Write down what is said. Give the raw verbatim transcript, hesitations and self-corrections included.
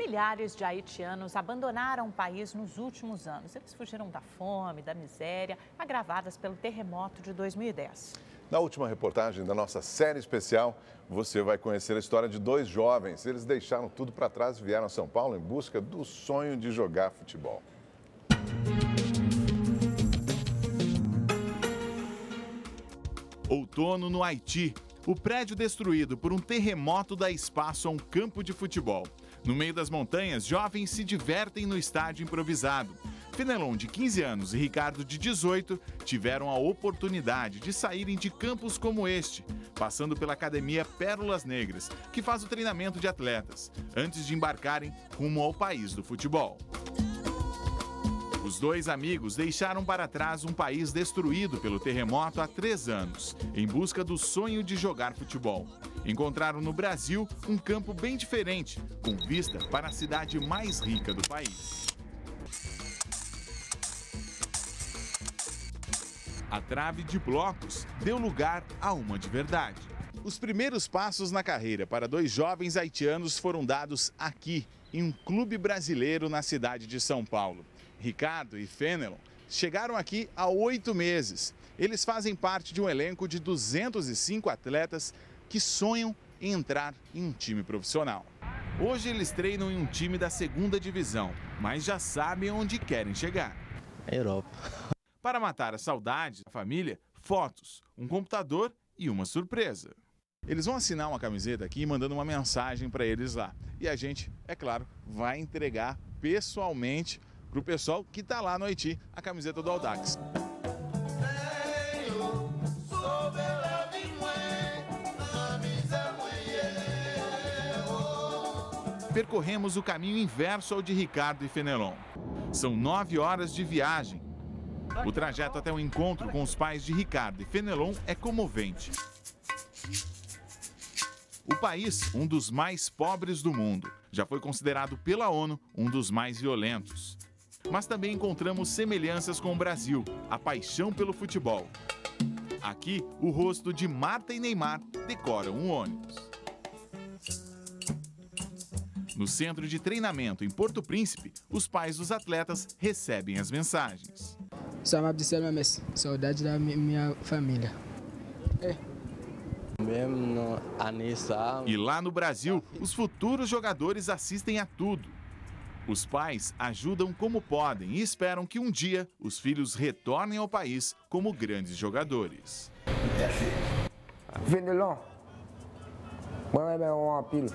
Milhares de haitianos abandonaram o país nos últimos anos. Eles fugiram da fome, da miséria, agravadas pelo terremoto de dois mil e dez. Na última reportagem da nossa série especial, você vai conhecer a história de dois jovens. Eles deixaram tudo para trás e vieram a São Paulo em busca do sonho de jogar futebol. Outono no Haiti. O prédio destruído por um terremoto dá espaço a um campo de futebol. No meio das montanhas, jovens se divertem no estádio improvisado. Fenelon, de quinze anos, e Ricardo, de dezoito, tiveram a oportunidade de saírem de campos como este, passando pela academia Pérolas Negras, que faz o treinamento de atletas, antes de embarcarem rumo ao país do futebol. Os dois amigos deixaram para trás um país destruído pelo terremoto há três anos, em busca do sonho de jogar futebol. Encontraram no Brasil um campo bem diferente, com vista para a cidade mais rica do país. A trave de blocos deu lugar a uma de verdade. Os primeiros passos na carreira para dois jovens haitianos foram dados aqui, em um clube brasileiro na cidade de São Paulo. Ricardo e Fenelon chegaram aqui há oito meses. Eles fazem parte de um elenco de duzentos e cinco atletas que sonham em entrar em um time profissional. Hoje eles treinam em um time da segunda divisão, mas já sabem onde querem chegar. Europa. Para matar a saudade da família, fotos, um computador e uma surpresa. Eles vão assinar uma camiseta aqui mandando uma mensagem para eles lá. E a gente, é claro, vai entregar pessoalmente para o pessoal que está lá no Haiti a camiseta do Audax. Percorremos o caminho inverso ao de Ricardo e Fenelon. São nove horas de viagem. O trajeto até o encontro com os pais de Ricardo e Fenelon é comovente. O país, um dos mais pobres do mundo, já foi considerado pela ONU um dos mais violentos. Mas também encontramos semelhanças com o Brasil, a paixão pelo futebol. Aqui, o rosto de Marta e Neymar decoram um ônibus. No centro de treinamento em Porto Príncipe, os pais dos atletas recebem as mensagens. Só Abdicel Memes, saudade da minha família. É. Mesmo no aniversário. E lá no Brasil, os futuros jogadores assistem a tudo. Os pais ajudam como podem e esperam que um dia os filhos retornem ao país como grandes jogadores. Fenelon, vai ver um apelo.